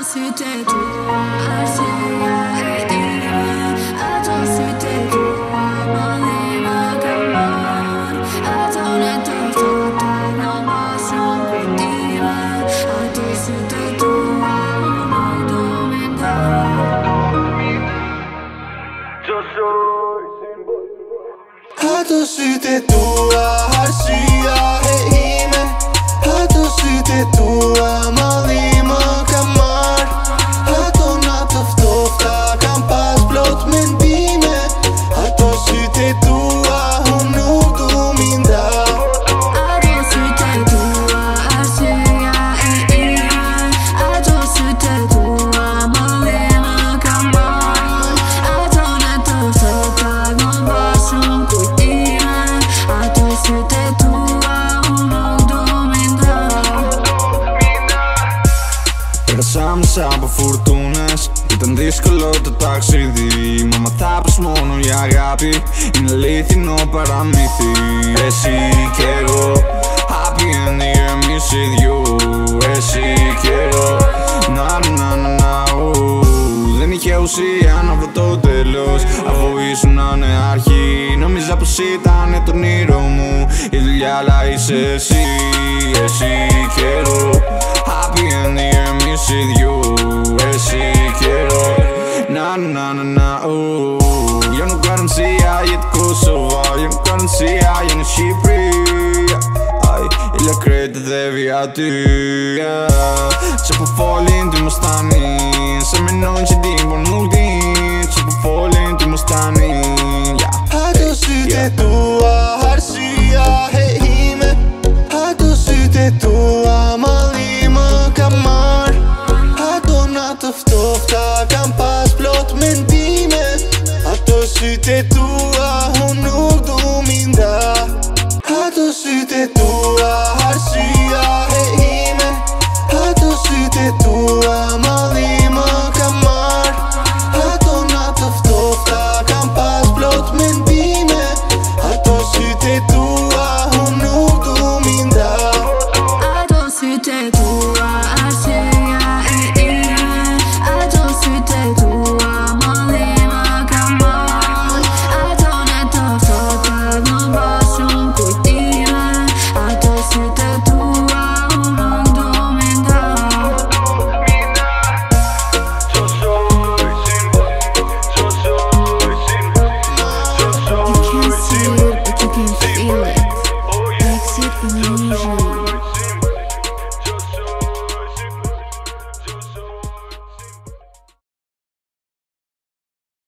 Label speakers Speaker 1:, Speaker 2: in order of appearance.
Speaker 1: sytë e tua, arsia e ime. Ato sytë e tua, mallima ka marrë. Ato në të ftohta në pasjon kujtime. Ato sytë e tua, nuk do me ndaj.
Speaker 2: Ato sytë e tua, arsia e ime. Ato sytë e tua, mallima ka marrë. Ato në të ftohta kam pas plot mendime. Ato sytë e tua, unë nuk du mi nda.
Speaker 1: Ato sytë e tua, arsia e ime. Ato sytë e tua, mallima ka marrë. Ato në të ftohta në pasjon kujtime. Ato sytë e tua, unë nuk du me ndaj.
Speaker 3: Sa më sa për furtunës I të ndishkëllo të taksidi Më tha për shmonë ja gapi I në lethi no paramithi E si quiero Happy ending e mi si d'ju E si quiero Na na na na Δεν είχε ουσία να βρω το τέλος Αφού ήσουν αρχή Νόμιζα πως ήταν το όνειρο μου Η δουλειά αλλά είσαι εσύ Εσύ quiero Happy ending εμείς οι δυο Εσύ quiero Na na na na Jag nuk garancia jetë Kosova Jag nuk garancia jenë Shqipëri Ila kretë dhe vija ty Që po folin ty mos tani Se menon që din por nuk din Që po folin ty mos tani
Speaker 2: Ato sytë e tua, arsia e ime. Ato sytë e tua, mallima ka marrë. Ato në të ftohta kam pas plot mendime. Ato sytë e tua, unë nuk du mi nda. Ato sytë e tua, arsia e ime. Ato sytë e tua, mallima